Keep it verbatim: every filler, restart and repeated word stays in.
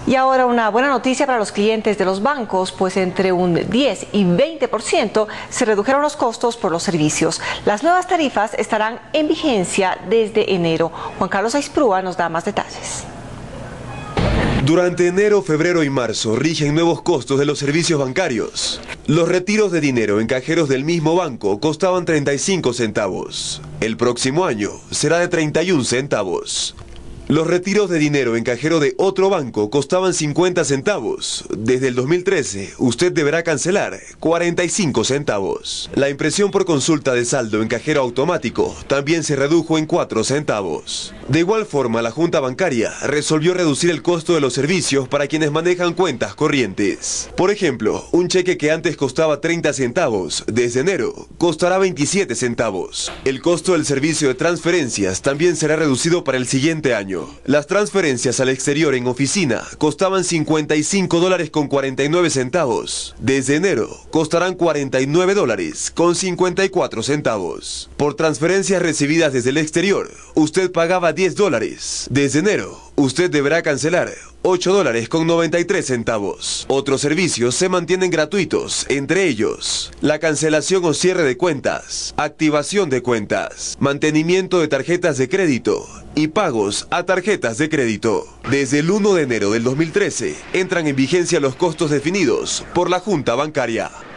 Y ahora una buena noticia para los clientes de los bancos, pues entre un diez y veinte por ciento se redujeron los costos por los servicios. Las nuevas tarifas estarán en vigencia desde enero. Juan Carlos Aisprúa nos da más detalles. Durante enero, febrero y marzo rigen nuevos costos de los servicios bancarios. Los retiros de dinero en cajeros del mismo banco costaban treinta y cinco centavos. El próximo año será de treinta y un centavos. Los retiros de dinero en cajero de otro banco costaban cincuenta centavos. Desde el dos mil trece, usted deberá cancelar cuarenta y cinco centavos. La impresión por consulta de saldo en cajero automático también se redujo en cuatro centavos. De igual forma, la Junta Bancaria resolvió reducir el costo de los servicios para quienes manejan cuentas corrientes. Por ejemplo, un cheque que antes costaba treinta centavos, desde enero costará veintisiete centavos. El costo del servicio de transferencias también será reducido para el siguiente año. Las transferencias al exterior en oficina costaban cincuenta y cinco dólares con cuarenta y nueve centavos. Desde enero costarán cuarenta y nueve dólares con cincuenta y cuatro centavos. Por transferencias recibidas desde el exterior, usted pagaba diez dólares. Desde enero, usted deberá cancelar ocho dólares con noventa y tres centavos. Otros servicios se mantienen gratuitos, entre ellos la cancelación o cierre de cuentas, activación de cuentas, mantenimiento de tarjetas de crédito y pagos a tarjetas de crédito. Desde el primero de enero del dos mil trece entran en vigencia los costos definidos por la Junta Bancaria.